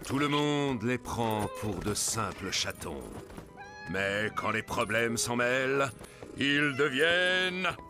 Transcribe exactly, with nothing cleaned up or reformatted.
Tout le monde les prend pour de simples chatons. Mais quand les problèmes s'en mêlent, ils deviennent